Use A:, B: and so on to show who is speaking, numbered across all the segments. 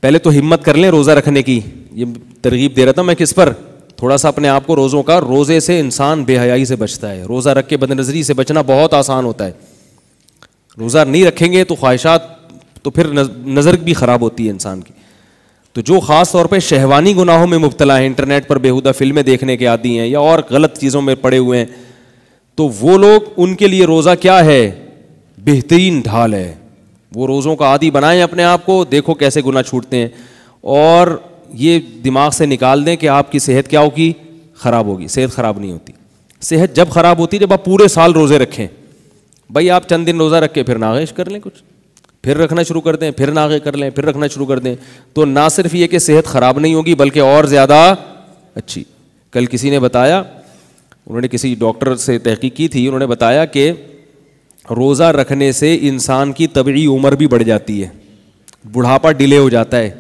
A: پہلے تو ہمت کر لیں روزہ رکھنے کی. یہ ترغیب دے رہا تھا میں کس پر, تھوڑا سا اپنے آپ کو روزوں کا, روزے سے انسان بے حیائی سے بچتا ہے. روزہ رکھ کے بد نظری سے بچنا بہت آسان ہوتا ہے. روزہ نہیں رکھیں گے تو خواہشات, تو پھر نظر بھی خراب ہوتی ہے انسان کی. تو جو خاص طور پہ شہوانی گناہوں میں مبتلا ہیں, انٹرنیٹ پر بیہودہ فلمیں دیکھنے کے عادی ہیں یا اور غلط چیزوں میں پڑے ہوئے ہیں, تو وہ لوگ, ان کے لیے روزہ کیا ہے, بہترین ڈھال ہے. وہ روزوں کا عادی بنائیں اپنے آپ کو, دیکھو کیسے گناہ چھوٹتے ہیں. اور یہ دماغ سے نکال دیں کہ آپ کی صحت کیا ہوگی, خراب ہوگی. صحت خراب نہیں ہوتی. صحت جب خراب ہوتی ہے جب آپ پورے سال روزے رکھیں. بھائی آپ چند دن روزہ رکھ کے پھر ناغش کر لیں, کچھ پھر رکھنا شروع کر دیں, پھر ناغے کر لیں, پھر رکھنا شروع کر دیں, تو نہ صرف یہ کہ صحت خراب نہیں ہوگی بلکہ اور زیادہ اچھی. کل کسی نے بتایا, انہوں نے کسی ڈاکٹر سے تحقیق کی تھی, انہوں نے بتایا کہ روزہ رکھنے سے انسان کی طبعی عمر بھی بڑھ جاتی ہے, بڑھاپا ڈیلے ہو جاتا ہے.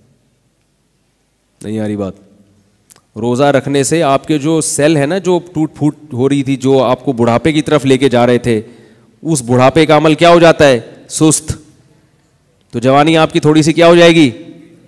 A: نہیں آ رہی بات؟ روزہ رکھنے سے آپ کے جو سیل ہے نا, جو ٹوٹ پھوٹ ہو رہی تھی, جو آپ کو بڑھاپے کی طرف لے کے جا رہے تھے, اس بڑھاپے کا عمل کیا ہو جاتا ہے, سست. تو جوانی آپ کی تھوڑی سی کیا ہو جائے گی,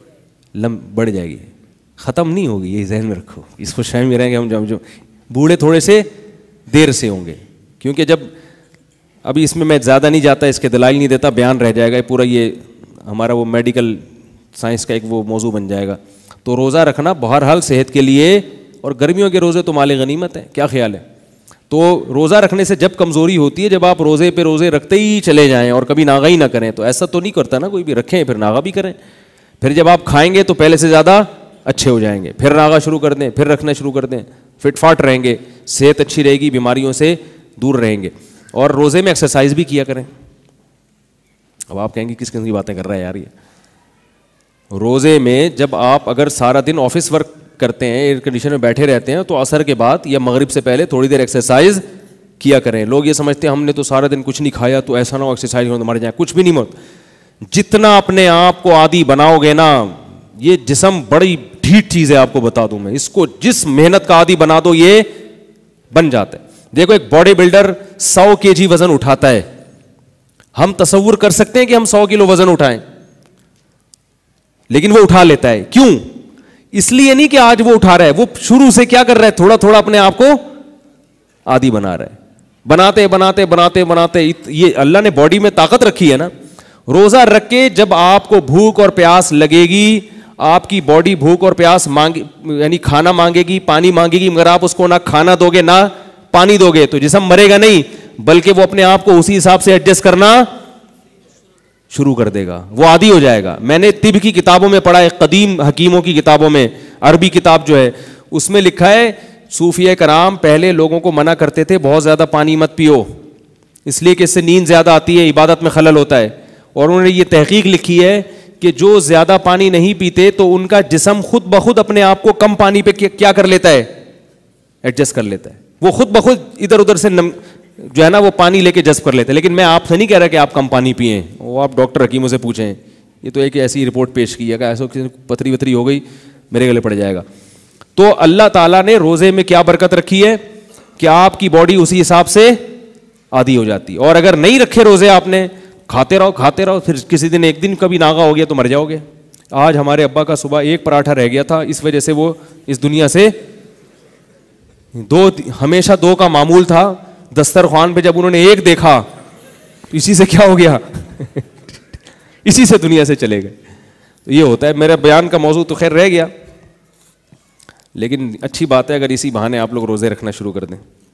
A: بڑھ جائے گی, ختم نہیں ہوگی. یہ ذہن میں رکھو, اس کو شہر میں رہیں گے ہم جو بوڑھے تھوڑے سے دیر سے ہوں گے. کیونکہ جب, ابھی اس میں میں زیادہ نہیں جاتا, اس کے دلائل نہیں دیتا, بیان رہ جائے گا پورا, یہ ہمارا وہ میڈیکل سائنس کا ایک وہ موضوع بن جائے گا. تو روزہ رکھنا بہرحال صحت کے لیے, اور گرمیوں کے روزے تو مال غنیمت ہیں. کیا خیال ہے؟ تو روزہ رکھنے سے جب کمزوری ہوتی ہے, جب آپ روزے پہ روزے رکھتے ہی چلے جائیں اور کبھی ناغا ہی نہ کریں, تو ایسا تو نہیں کرتا نا کوئی بھی, رکھیں پھر ناغا بھی کریں. پھر جب آپ کھائیں گے تو پہلے سے زیادہ اچھے ہو جائیں گے, پھر ناغا شروع کر دیں, پھر رکھنا شروع کر دیں, فٹ فاٹ رہیں گے, صحت اچھی رہے گی, بیماریوں سے دور رہیں گے. اور روزے میں ایکسرسائز بھی کیا کریں. اب آپ کہیں گے کس قسم کی باتیں کر رہا ہے یار یہ. روزے میں جب آپ اگر سارا دن آفس ورک کرتے ہیں, ایئر کنڈیشن میں بیٹھے رہتے ہیں, تو عصر کے بعد یا مغرب سے پہلے تھوڑی دیر ایکسرسائز کیا کریں. لوگ یہ سمجھتے ہیں ہم نے تو سارا دن کچھ نہیں کھایا تو ایسا نہ ہو ایکسرسائز ہو تو مر جائیں. کچھ بھی نہیں مر. جتنا اپنے آپ کو عادی بناؤ گے نا, یہ جسم بڑی ڈھیٹ چیز ہے, آپ کو بتا دوں میں, اس کو جس محنت کا عادی بنا دو یہ بن جاتا ہے. دیکھو ایک باڈی بلڈر 100 kg وزن اٹھاتا ہے, ہم تصور کر سکتے ہیں کہ ہم 100 کلو وزن اٹھائیں, لیکن وہ اٹھا لیتا ہے. کیوں؟ اس لیے نہیں کہ آج وہ اٹھا رہا ہے, وہ شروع سے کیا کر رہا ہے, تھوڑا تھوڑا اپنے آپ کو عادی بنا رہا ہے. بناتے بناتے بناتے بناتے یہ اللہ نے باڈی میں طاقت رکھی ہے نا. روزہ رکھ کے جب آپ کو بھوک اور پیاس لگے گی, آپ کی باڈی بھوک اور پیاس مانگے, یعنی کھانا مانگے گی, پانی مانگے گی, مگر آپ اس کو نہ کھانا دو گے نہ پانی دو گے, تو جسم مرے گا نہیں, بلکہ وہ اپنے آپ کو اسی حساب سے ایڈجسٹ کرنا شروع کر دے گا, وہ عادی ہو جائے گا. میں نے طب کی کتابوں میں پڑھا ہے, قدیم حکیموں کی کتابوں میں, عربی کتاب جو ہے اس میں لکھا ہے صوفیہ کرام پہلے لوگوں کو منع کرتے تھے بہت زیادہ پانی مت پیو, اس لیے کہ اس سے نیند زیادہ آتی ہے, عبادت میں خلل ہوتا ہے. اور انہوں نے یہ تحقیق لکھی ہے کہ جو زیادہ پانی نہیں پیتے تو ان کا جسم خود بخود اپنے آپ کو کم پانی پہ کیا کر لیتا ہے, ایڈجسٹ کر لیتا ہے. وہ خود بخود ادھر ادھر سے جو ہے نا وہ پانی لے کے جذب کر لیتے ہیں. لیکن میں آپ سے نہیں کہہ رہا کہ آپ کم پانی پئیں, وہ آپ ڈاکٹر حکیموں سے پوچھیں. یہ تو ایک ایسی رپورٹ پیش کی ہے کہ ایسا پتھری وتھری ہو گئی میرے گلے پڑ جائے گا. تو اللہ تعالیٰ نے روزے میں کیا برکت رکھی ہے کہ آپ کی باڈی اسی حساب سے عادی ہو جاتی. اور اگر نہیں رکھے روزے آپ نے, کھاتے رہو, پھر کسی دن ایک دن کبھی ناغا ہو گیا تو مر جاؤ گے. آج ہمارے ابا کا صبح ایک پراٹھا رہ گیا تھا, اس وجہ سے وہ اس دنیا سے ہمیشہ 2 کا معمول تھا. دسترخوان پہ جب انہوں نے ایک دیکھا تو اسی سے کیا ہو گیا اسی سے دنیا سے چلے گئے. تو یہ ہوتا ہے. میرا بیان کا موضوع تو خیر رہ گیا, لیکن اچھی بات ہے اگر اسی بہانے آپ لوگ روزے رکھنا شروع کر دیں.